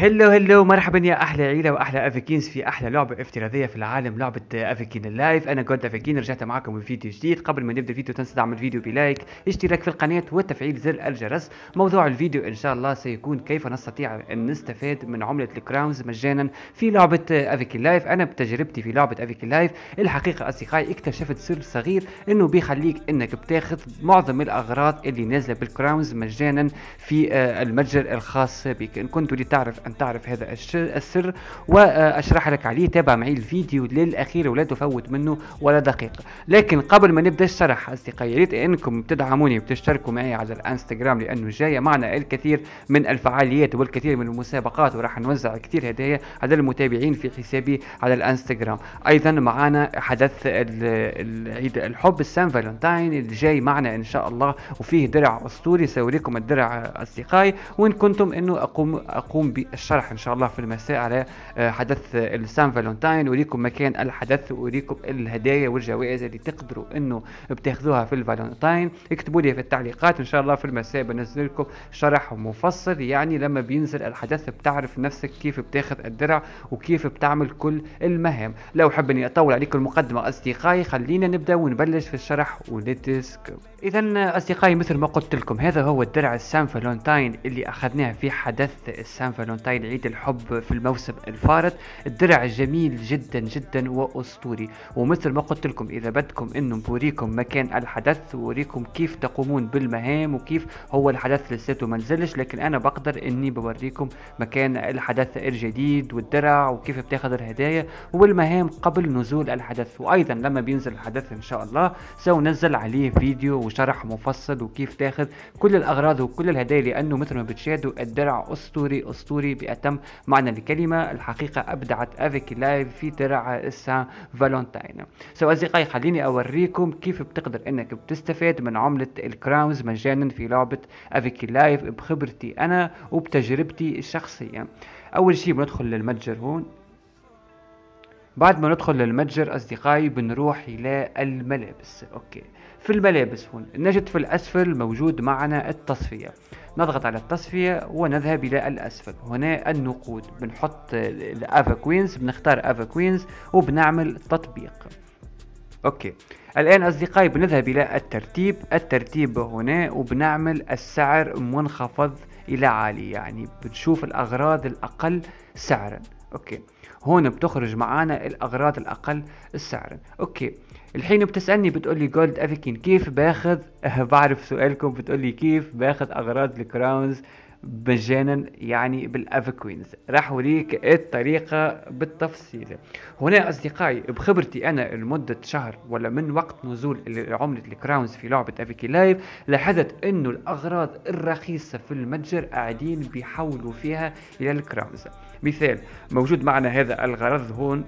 هلو مرحبا يا احلى عيله واحلى افيكينز في احلى لعبه افتراضيه في العالم، لعبه افيكين اللايف. انا جود افيكين، رجعت معاكم بفيديو جديد. قبل ما نبدا الفيديو تنسى دعم الفيديو بلايك، اشتراك في القناه وتفعيل زر الجرس. موضوع الفيديو ان شاء الله سيكون كيف نستطيع ان نستفاد من عمله الكراونز مجانا في لعبه افيكين لايف. انا بتجربتي في لعبه افيكين لايف الحقيقه اصدقائي اكتشفت سر صغير انه بيخليك انك بتاخذ معظم الاغراض اللي نازله بالكراونز مجانا في المتجر الخاص بك. ان كنت تريد تعرف هذا السر واشرح لك عليه، تابع معي الفيديو للاخير ولا تفوت منه ولا دقيقه. لكن قبل ما نبدا الشرح اصدقائي، يريد انكم تدعموني وتشتركوا معي على الانستغرام، لانه جايه معنا الكثير من الفعاليات والكثير من المسابقات، وراح نوزع كثير هدايا على المتابعين في حسابي على الانستغرام. ايضا معنا حدث عيد الحب السان فالنتاين اللي جاي معنا ان شاء الله، وفيه درع اسطوري. سأوريكم الدرع اصدقائي، وان كنتم انه اقوم بالشرح ان شاء الله في المساء على حدث السان فالنتاين، وريكم مكان الحدث ووريكم الهدايا والجوائز اللي تقدروا انه بتاخذوها في الفالنتاين. اكتبوا لي في التعليقات، ان شاء الله في المساء بنزل لكم شرح مفصل، يعني لما بينزل الحدث بتعرف نفسك كيف بتاخذ الدرع وكيف بتعمل كل المهام. لو حب اني اطول عليكم المقدمه اصدقائي، خلينا نبدا ونبلش في الشرح وليتس جو. اذا اصدقائي، مثل ما قلت لكم، هذا هو الدرع السان فالنتاين اللي اخذناه في حدث السان فالنتاين عيد الحب في الموسم الفارط. الدرع جميل جدا جدا واسطوري، ومثل ما قلت لكم اذا بدكم انه بوريكم مكان الحدث ووريكم كيف تقومون بالمهام وكيف هو الحدث لساته منزلش، لكن انا بقدر اني بوريكم مكان الحدث الجديد والدرع وكيف بتاخذ الهدايا والمهام قبل نزول الحدث. وايضا لما بينزل الحدث ان شاء الله سننزل عليه فيديو وشرح مفصل وكيف تاخذ كل الاغراض وكل الهدايا، لانه مثل ما بتشاهدوا الدرع اسطوري بأتم معنى الكلمه. الحقيقه ابدعت افيكي لايف في درع السان فالنتاين. اصدقائي، خليني اوريكم كيف بتقدر انك بتستفاد من عمله الكراونز مجانا في لعبه افيكي لايف بخبرتي انا وبتجربتي الشخصيه. اول شيء بندخل للمتجر هون. بعد ما ندخل للمتجر اصدقائي بنروح الى الملابس. اوكي، في الملابس هون نجد في الاسفل موجود معنا التصفية. نضغط على التصفية ونذهب الى الاسفل. هنا النقود بنحط الافا كوينز، بنختار افا كوينز وبنعمل تطبيق. اوكي، الان اصدقائي بنذهب الى الترتيب هنا وبنعمل السعر منخفض الى عالي، يعني بنشوف الاغراض الاقل سعرا. اوكي، هون بتخرج معانا الاغراض الاقل سعرا. اوكي، الحين بتسالني بتقولي جولد افيكين كيف باخذ بعرف سؤالكم، بتقولي كيف باخذ اغراض الكراونز مجانا يعني بالافيكوينز. راح اوريك الطريقه بالتفصيل. هنا اصدقائي بخبرتي انا لمده شهر ولا من وقت نزول عمله الكراونز في لعبه افيكي لايف، لاحظت انه الاغراض الرخيصه في المتجر قاعدين بيحولوا فيها الى الكراونز. مثال، موجود معنا هذا الغرض هون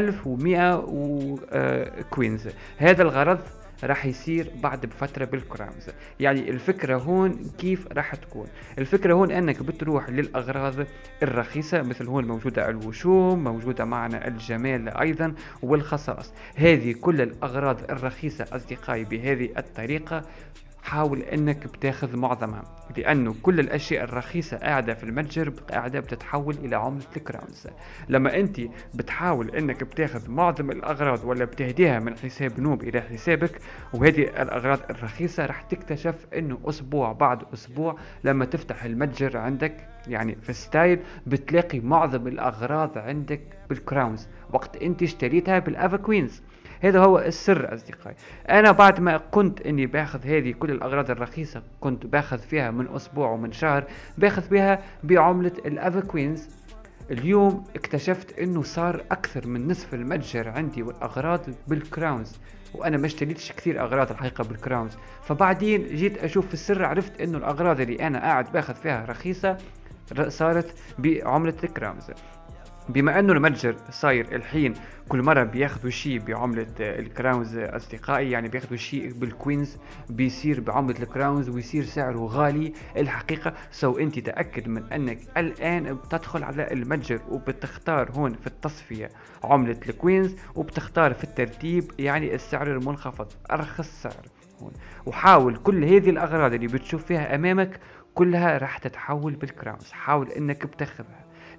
ب1100 كوينز. هذا الغرض راح يصير بعد بفترة بالكراونز. يعني الفكرة هون كيف راح تكون؟ الفكرة هون انك بتروح للاغراض الرخيصة، مثل هون موجودة الوشوم، موجودة معنا الجمال ايضا والخصائص. هذه كل الاغراض الرخيصة اصدقائي بهذه الطريقة حاول انك بتاخذ معظمها، لانه كل الاشياء الرخيصة قاعدة في المتجر قاعدة بتتحول الى عملة الكراونز. لما انت بتحاول انك بتاخذ معظم الاغراض ولا بتهديها من حساب نوب الى حسابك، وهذه الاغراض الرخيصة راح تكتشف انه اسبوع بعد اسبوع لما تفتح المتجر عندك يعني في ستايل بتلاقي معظم الاغراض عندك بالكراونز وقت انت اشتريتها بالافا كوينز. هذا هو السر اصدقائي. انا بعد ما كنت اني باخذ هذه كل الاغراض الرخيصه كنت باخذ فيها من اسبوع ومن شهر باخذ بها بعمله الافا كوينز، اليوم اكتشفت انه صار اكثر من نصف المتجر عندي والاغراض بالكراونز، وانا ما اشتريتش كثير اغراض الحقيقه بالكراونز. فبعدين جيت اشوف في السر، عرفت انه الاغراض اللي انا قاعد باخذ فيها رخيصه صارت بعمله الكراونز. بما انه المتجر صاير الحين كل مرة بياخذوا شيء بعملة الكراونز اصدقائي، يعني بياخذوا شيء بالكوينز بيصير بعملة الكراونز ويصير سعره غالي الحقيقة. انت تأكد من انك الان بتدخل على المتجر وبتختار هون في التصفية عملة الكوينز وبتختار في الترتيب يعني السعر المنخفض ارخص سعر هون، وحاول كل هذه الاغراض اللي بتشوف فيها امامك كلها راح تتحول بالكراونز، حاول انك بتاخذها.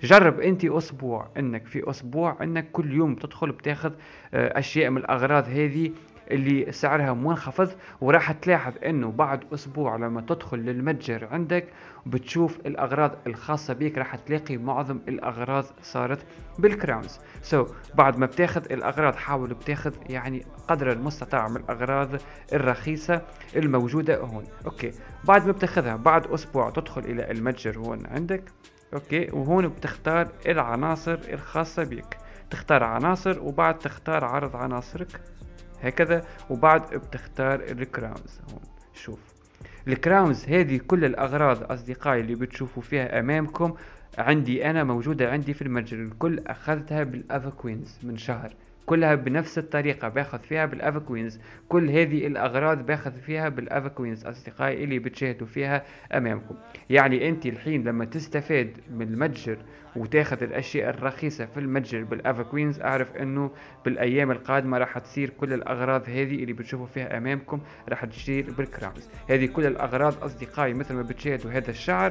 جرب انت اسبوع، انك في اسبوع انك كل يوم بتدخل بتاخذ اشياء من الاغراض هذه اللي سعرها منخفض، وراح تلاحظ انه بعد اسبوع لما تدخل للمتجر عندك بتشوف الاغراض الخاصة بيك، راح تلاقي معظم الاغراض صارت بالكراونز. بعد ما بتاخذ الاغراض حاول بتاخذ يعني قدر المستطاع من الاغراض الرخيصة الموجودة هون. اوكي، بعد ما بتاخذها بعد اسبوع تدخل الى المتجر هون عندك. اوكي، وهون بتختار العناصر الخاصة بك، تختار عناصر وبعد تختار عرض عناصرك هكذا، وبعد بتختار الكراونز. هون شوف الكراونز هذه كل الاغراض اصدقائي اللي بتشوفوا فيها امامكم عندي انا، موجودة عندي في المتجر، الكل اخذتها بالافا كوينز من شهر، كلها بنفس الطريقة باخذ فيها بالافا كوينز، كل هذه الاغراض باخذ فيها بالافا كوينز اصدقائي اللي بتشاهدوا فيها امامكم. يعني انت الحين لما تستفاد من المتجر وتاخذ الاشياء الرخيصة في المتجر بالافا كوينز، اعرف انه بالايام القادمة راح تصير كل الاغراض هذه اللي بتشوفوا فيها امامكم راح تصير بالكراونز. هذه كل الاغراض اصدقائي مثل ما بتشاهدوا هذا الشعر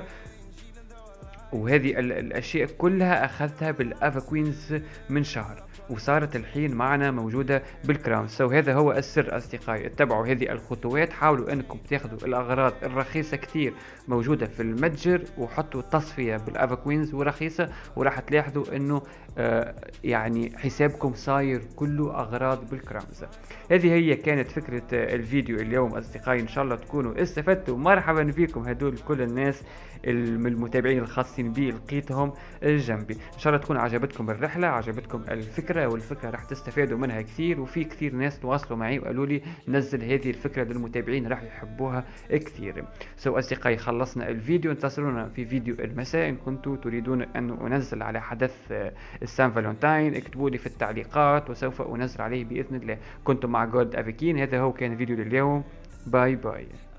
وهذه الاشياء كلها اخذتها بالافا كوينز من شهر، وصارت الحين معنا موجودة بالكراون. هذا هو السر اصدقائي، اتبعوا هذه الخطوات، حاولوا انكم تاخذوا الاغراض الرخيصة كتير موجودة في المتجر وحطوا التصفية بالافا كوينز ورخيصة، وراح تلاحظوا انه يعني حسابكم صاير كله اغراض بالكراونز. هذه هي كانت فكرة الفيديو اليوم اصدقائي، ان شاء الله تكونوا استفدتوا. مرحبا بكم هدول كل الناس من المتابعين الخاصين بي لقيتهم جنبي. ان شاء الله تكون عجبتكم الرحلة، عجبتكم الفكرة، والفكرة راح تستفادوا منها كثير، وفي كثير ناس تواصلوا معي وقالوا لي نزل هذه الفكرة للمتابعين راح يحبوها كثير. اصدقائي خلصنا الفيديو، انتظرونا في فيديو المساء ان كنتم تريدون ان انزل على حدث السان فالنتاين، اكتبوا لي في التعليقات وسوف انزل عليه باذن الله. كنت مع جولد افيكين، هذا هو كان فيديو لليوم، باي باي.